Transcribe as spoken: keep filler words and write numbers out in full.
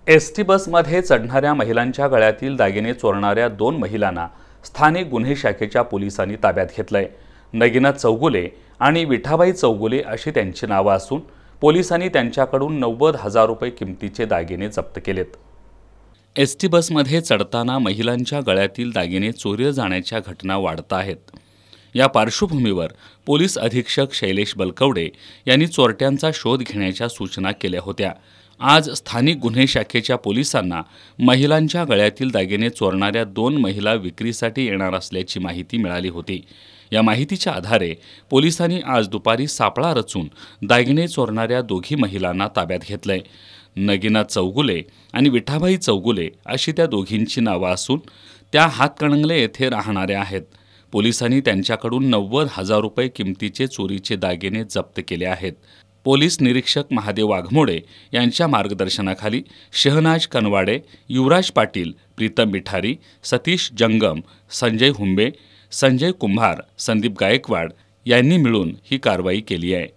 S T बसमध्ये चढणाऱ्या महिलांच्या गळ्यातील दागिने चोरणाऱ्या दोन महिलांना स्थानिक गुन्हे शाखेच्या पोलिसांनी ताब्यात घेतलंय। नगीना चौगुले आणि विठाबाई चौगुले अशी त्यांची नावे असून पोलिसांनी त्यांच्याकडून नव्वद हजार रुपये किमतीचे दागिने जप्त केलेत। एस टी बसमध्ये चढताना महिलांच्या गळ्यातील दागिने चोरीला जाण्याच्या घटना वाढत आहेत। या पार्श्वभूमीवर पोलीस अधीक्षक शैलेश बलकवडे यांनी चोरट्यांचा शोध घेण्याच्या सूचना केल्या होत्या। आज स्थानिक गुन्हे शाखेच्या पोलिसांना महिलांच्या गळ्यातील दागिने चोरणाऱ्या दोन महिला विक्रीसाठी येणार असल्याची माहिती मिळाली होती। या माहितीच्या आधारे पोलिसांनी आज दुपारी सापळा रचून दागिने चोरणाऱ्या दोघी महिलांना ताब्यात घेतलंय। नगीना चौगुले आणि विठाबाई चौगुले अशी त्या दोघींची नावे असून त्या हातकणंगले येथे राहणाऱ्या आहेत। पोलिसांनी त्यांच्याकडून नव्वद हजार रुपये किमतीचे चोरीचे दागिने जप्त केले आहेत। पोलीस निरीक्षक महादेव वाघमोडे यांच्या मार्गदर्शनाखाली शहनाज कनवाडे, युवराज पाटील, प्रीतम बिठारी, सतीश जंगम, संजय हुंबे, संजय कुंभार, संदीप गायकवाड यांनी मिळून ही कारवाई केली आहे।